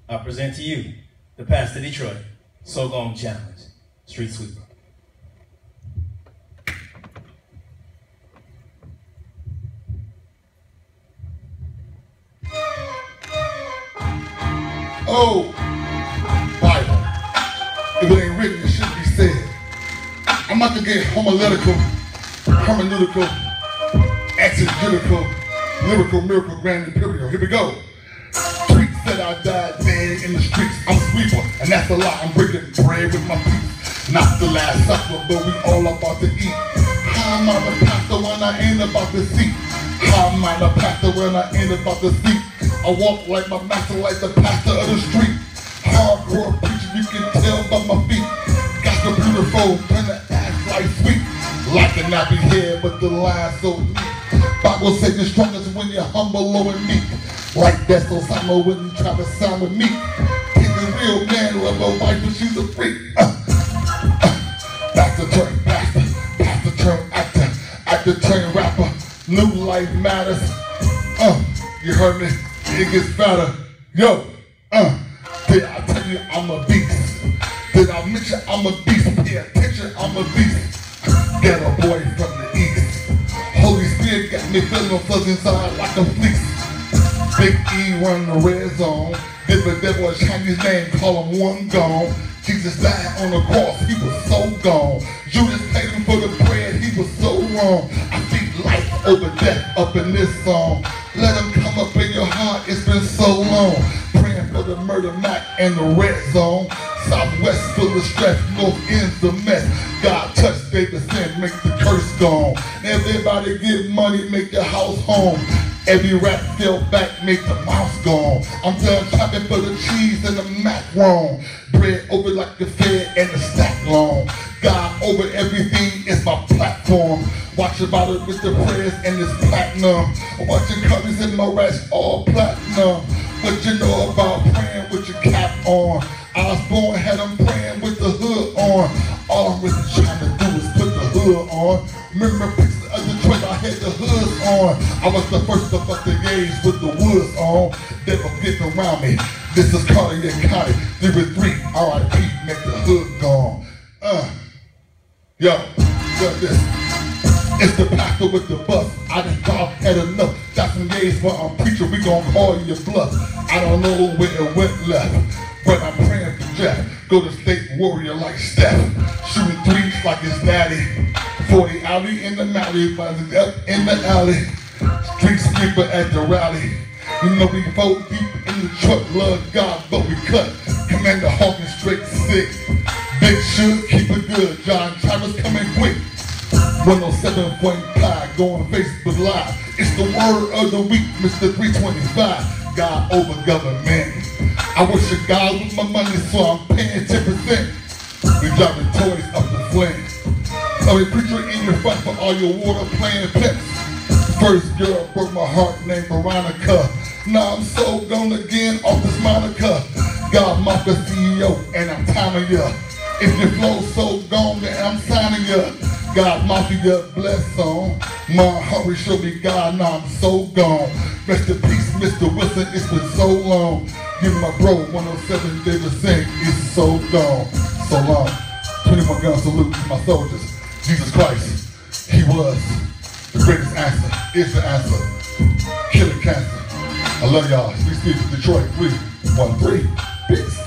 I present to you the Pastor Detroit So Gone Challenge, Street Sweeper. Oh, Bible, if it ain't written, it should be said. I'm about to get homiletical, hermeneutical, exegetical, lyrical, miracle, grand imperial. Here we go. Streets said I died dead in the streets. I'm a sweeper, and that's a lot. I'm breaking bread with my feet. Not the last supper, but we all about to eat. How am I the pastor when I ain't about to see? How am I the pastor when I ain't about to see? I walk like my master, like the pastor of the street. Hardcore preacher, you can tell by my feet. Got the beautiful, turn the ass like sweet. Like a nappy head, but the line so neat. Bible says you're strongest when you're humble, low and meek. Like that's Osama when you try to sound with me. He's a real man, love a wife, but she's a freak. Pastor turn pastor, pastor turn actor, actor turn rapper. New life matters. You heard me? It gets better. Yo, did I tell you I'm a beast? Did I mention I'm a beast? Pay attention, I'm a beast. Get a boy from the east. Holy Spirit got me feeling fuzzy inside like a fleece. Big E run the red zone. Give the devil a Chinese name, call him one gone. Jesus died on the cross, he was so gone. Judas paid him for the bread, he was so wrong. I see life over death up in this song. Let him come up in your heart, it's been so long. Praying for the murder Mac and the red zone. Southwest full of stress, north end's the mess. God touch David sin, make the curse gone. Everybody get money, make the house home. Every rat fell back, make the mouse gone. I'm done chopping for the cheese and the macaron. Bread over like the Fed and the stack long. God over everything is my platform. Watch about it with the prayers and this platinum. Watching colors in my rats all platinum. What you know about praying with your cap on? I was born, had them praying with the hood on. All I'm really trying to do is put the hood on. Remember pictures of Detroit, I had the hoods on. I was the first to fuck the gays with the woods on. They were getting around me. This is Cartier County, 3 with 3, R.I.P. make the hood gone. Yo, got this. It's the pastor with the bus. I just thought had enough. Got some gays while I'm preaching, we gon' call you bluff. I don't know where it went left, but I'm praying for Jeff. Go to state warrior like Steph. Shooting threes like his daddy. 40 alley in the alley, rising up in the alley. Street sweeper at the rally. You know we vote deep in the truck, love God, but we cut. Commander Hawkins straight sick. Big Shook, keep it good. John Travis coming quick. 107.5, going Facebook Live. It's the word of the week, Mr. 325. God over government. I wish a God with my money, so I'm paying 10%. We driving toys up the flame. I'm a preacher in your front for all your water playing pets. First girl broke my heart named Veronica. Now I'm so gone again off this Monica. God Mafia CEO and I'm timing ya. If your flow so gone, then I'm signing ya. God Mafia bless on. My hurry show me God, now I'm so gone. Rest in peace, Mr. Wilson, it's been so long. Give my bro 107 David Singh, it's so gone, so long. 21 gun salute to my soldiers. Jesus Christ, he was the greatest answer, is the answer. Killing cancer. I love y'all. Street Sweeper, Detroit, 313. Peace.